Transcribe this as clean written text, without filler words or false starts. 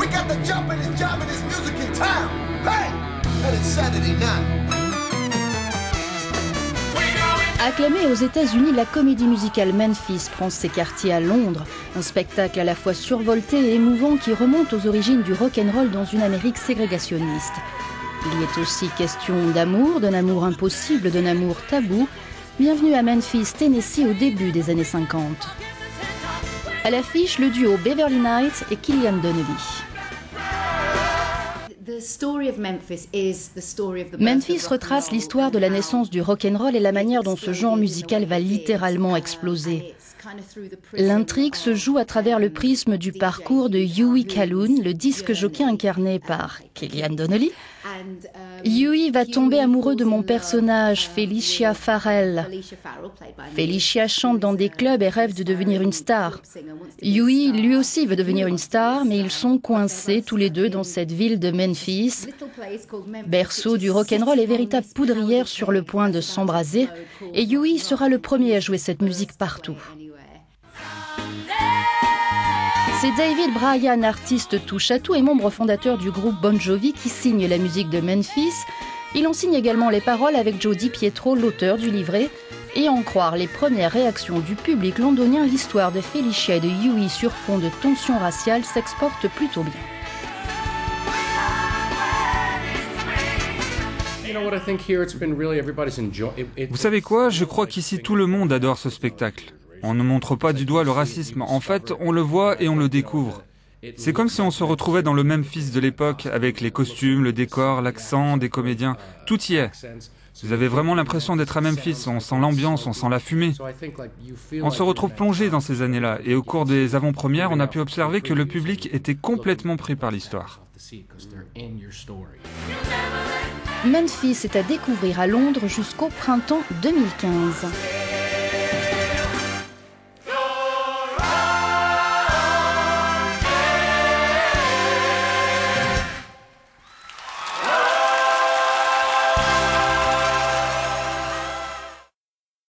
We got the jumpin'est, jiving'est music in town. Hey! And it's Saturday night. Acclamée aux États-Unis, la comédie musicale Memphis prend ses quartiers à Londres. Un spectacle à la fois survolté et émouvant qui remonte aux origines du rock'n'roll dans une Amérique ségrégationniste. Il y est aussi question d'amour, d'un amour impossible, d'un amour tabou. Bienvenue à Memphis, Tennessee, au début des années 50. À l'affiche, le duo Beverly Knight et Killian Donnelly. Memphis retrace l'histoire de la naissance du rock'n'roll et la manière dont ce genre musical va littéralement exploser. L'intrigue se joue à travers le prisme du parcours de Huey Calhoun, le disque jockey incarné par Killian Donnelly. Huey va tomber amoureux de mon personnage, Felicia Farrell. Felicia chante dans des clubs et rêve de devenir une star. Huey, lui aussi, veut devenir une star, mais ils sont coincés tous les deux dans cette ville de Memphis, berceau du rock'n'roll et véritable poudrière sur le point de s'embraser. Et Huey sera le premier à jouer cette musique partout. C'est David Bryan, artiste touche-à-tout et membre fondateur du groupe Bon Jovi, qui signe la musique de Memphis. Il en signe également les paroles avec Joe DiPietro, l'auteur du livret. Et en croire les premières réactions du public londonien, l'histoire de Felicia et de Huey sur fond de tensions raciales s'exporte plutôt bien. Vous savez quoi? Je crois qu'ici tout le monde adore ce spectacle. On ne montre pas du doigt le racisme. En fait, on le voit et on le découvre. C'est comme si on se retrouvait dans le Memphis de l'époque, avec les costumes, le décor, l'accent des comédiens. Tout y est. Vous avez vraiment l'impression d'être à Memphis. On sent l'ambiance, on sent la fumée. On se retrouve plongé dans ces années-là. Et au cours des avant-premières, on a pu observer que le public était complètement pris par l'histoire. Memphis est à découvrir à Londres jusqu'au printemps 2015.